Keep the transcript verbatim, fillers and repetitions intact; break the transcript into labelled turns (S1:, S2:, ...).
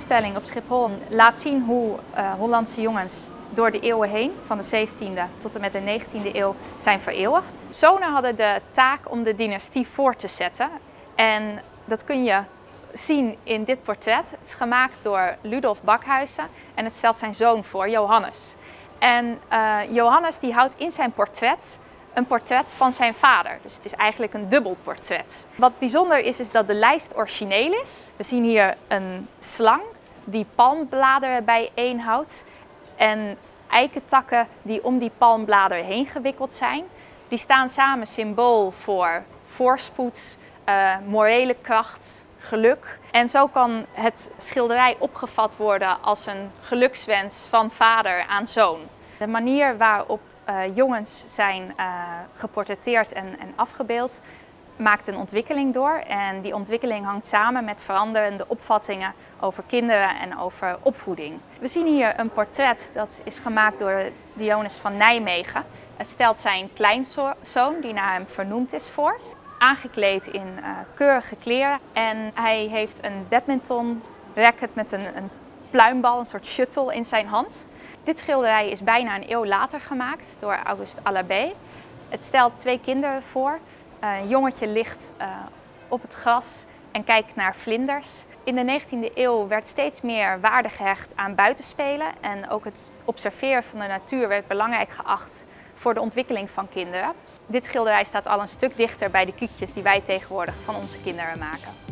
S1: tentoonstelling op Schiphol laat zien hoe uh, Hollandse jongens door de eeuwen heen, van de zeventiende tot en met de negentiende eeuw, zijn vereeuwigd. Zonen hadden de taak om de dynastie voort te zetten. En dat kun je zien in dit portret. Het is gemaakt door Ludolf Bakhuizen en het stelt zijn zoon voor, Johannes. En uh, Johannes die houdt in zijn portret een portret van zijn vader. Dus het is eigenlijk een dubbel portret. Wat bijzonder is, is dat de lijst origineel is. We zien hier een slang die palmbladeren bijeenhoudt en eikentakken die om die palmbladeren heen gewikkeld zijn. Die staan samen symbool voor voorspoed, uh, morele kracht, geluk. En zo kan het schilderij opgevat worden als een gelukswens van vader aan zoon. De manier waarop uh, jongens zijn uh, geportretteerd en, en afgebeeld maakt een ontwikkeling door. En die ontwikkeling hangt samen met veranderende opvattingen over kinderen en over opvoeding. We zien hier een portret dat is gemaakt door Dionys van Nijmegen. Het stelt zijn kleinzoon, die naar hem vernoemd is, voor. Aangekleed in uh, keurige kleren. En hij heeft een badminton racket met een, een pluimbal, een soort shuttle in zijn hand. Dit schilderij is bijna een eeuw later gemaakt door Auguste Allabé. Het stelt twee kinderen voor. Uh, een jongetje ligt uh, op het gras en kijkt naar vlinders. In de negentiende eeuw werd steeds meer waarde gehecht aan buitenspelen. En ook het observeren van de natuur werd belangrijk geacht voor de ontwikkeling van kinderen. Dit schilderij staat al een stuk dichter bij de kiekjes die wij tegenwoordig van onze kinderen maken.